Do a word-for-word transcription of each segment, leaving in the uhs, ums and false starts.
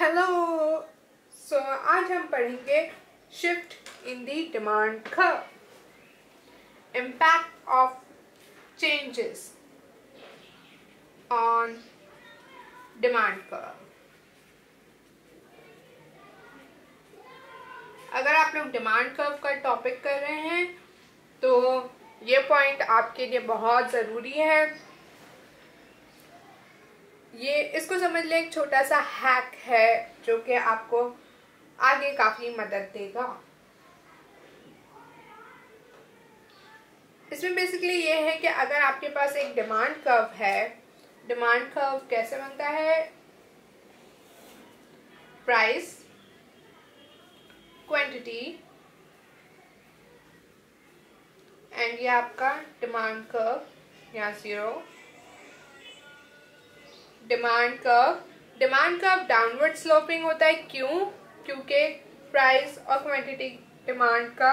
Hello. सो आज हम पढ़ेंगे shift in the demand curve, impact of changes on demand curve. अगर आप लोग डिमांड कर्व का टॉपिक कर रहे हैं तो ये पॉइंट आपके लिए बहुत ज़रूरी है। ये इसको समझ लें, एक छोटा सा हैक है जो कि आपको आगे काफ़ी मदद देगा। इसमें बेसिकली ये है कि अगर आपके पास एक डिमांड कर्व है, डिमांड कर्व कैसे बनता है? प्राइस, क्वांटिटी एंड ये आपका डिमांड कर्व यहाँ zero. Demand curve demand curve downward sloping होता है। क्यों? क्योंकि प्राइस और क्वांटिटी डिमांड का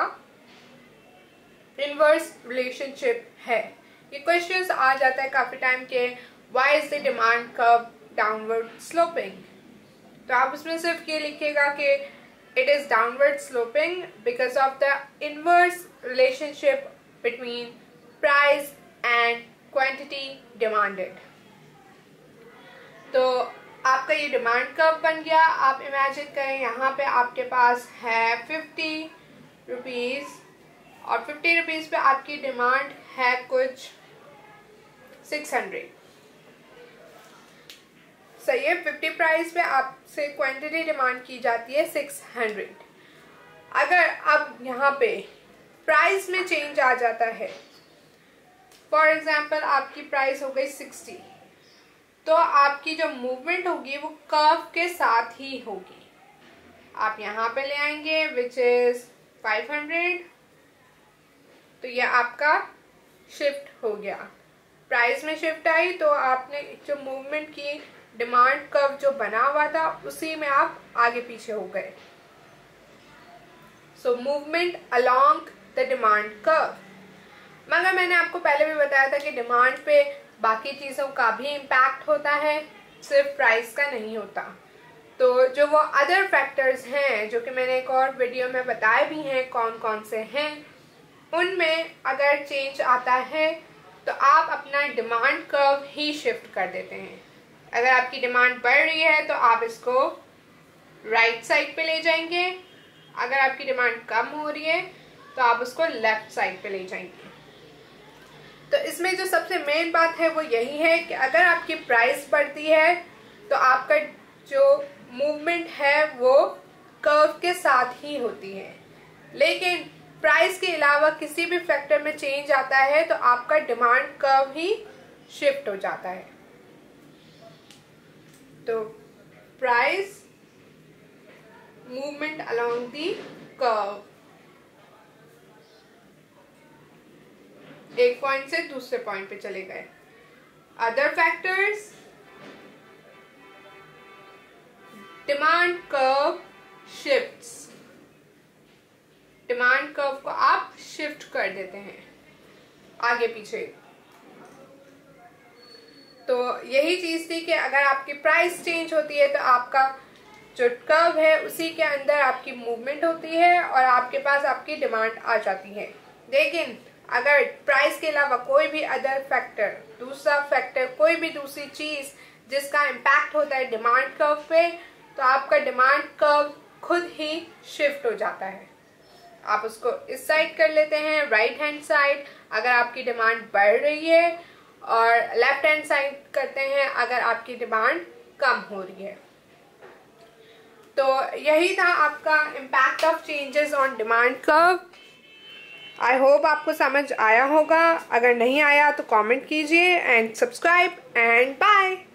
इनवर्स रिलेशनशिप है। ये क्वेश्चंस आ जाता है काफी टाइम के, why is the demand curve downward sloping. तो आप उसमें सिर्फ ये लिखिएगा कि it is downward sloping because of the inverse relationship between price and quantity demanded. तो आपका ये डिमांड कर्व बन गया। आप इमेजिन करें यहाँ पे आपके पास है फिफ्टी रुपीज़ और फिफ्टी रुपीज़ पे आपकी डिमांड है कुछ सिक्स हंड्रेड। सही है, फिफ्टी प्राइस पे आपसे क्वांटिटी डिमांड की जाती है सिक्स हंड्रेड। अगर अब यहाँ पे प्राइस में चेंज आ जाता है, फॉर एग्जाम्पल आपकी प्राइस हो गई सिक्सटी, तो आपकी जो मूवमेंट होगी वो कर्व के साथ ही होगी। आप यहाँ पे ले आएंगे विच इज फाइव हंड्रेड, तो ये आपका शिफ्ट हो गया। प्राइस में शिफ्ट आई तो आपने जो मूवमेंट की डिमांड कर्व जो बना हुआ था उसी में आप आगे पीछे हो गए। So movement along the demand curve. मगर मैंने आपको पहले भी बताया था कि डिमांड पे बाकी चीज़ों का भी इम्पैक्ट होता है, सिर्फ प्राइस का नहीं होता। तो जो वो अदर फैक्टर्स हैं जो कि मैंने एक और वीडियो में बताए भी हैं कौन कौन से हैं, उनमें अगर चेंज आता है तो आप अपना डिमांड कर्व ही शिफ्ट कर देते हैं। अगर आपकी डिमांड बढ़ रही है तो आप इसको राइट साइड पे ले जाएंगे, अगर आपकी डिमांड कम हो रही है तो आप उसको लेफ्ट साइड पे ले जाएंगे। तो इसमें जो सबसे मेन बात है वो यही है कि अगर आपकी प्राइस बढ़ती है तो आपका जो मूवमेंट है वो कर्व के साथ ही होती है, लेकिन प्राइस के अलावा किसी भी फैक्टर में चेंज आता है तो आपका डिमांड कर्व ही शिफ्ट हो जाता है। तो price movement along the curve, एक पॉइंट से दूसरे पॉइंट पे चले गए। Other factors, demand curve shifts, demand curve को आप शिफ्ट कर देते हैं आगे पीछे। तो यही चीज थी कि अगर आपकी प्राइस चेंज होती है तो आपका जो कर्व है उसी के अंदर आपकी मूवमेंट होती है और आपके पास आपकी डिमांड आ जाती है। लेकिन अगर प्राइस के अलावा कोई भी अदर फैक्टर, दूसरा फैक्टर, कोई भी दूसरी चीज जिसका इम्पैक्ट होता है डिमांड कर्व पे, तो आपका डिमांड कर्व खुद ही शिफ्ट हो जाता है। आप उसको इस साइड कर लेते हैं, राइट हैंड साइड अगर आपकी डिमांड बढ़ रही है, और लेफ्ट हैंड साइड करते हैं अगर आपकी डिमांड कम हो रही है। तो यही था आपका impact of changes on demand curve. I hope आपको समझ आया होगा। अगर नहीं आया तो कमेंट कीजिए एंड सब्सक्राइब एंड बाय।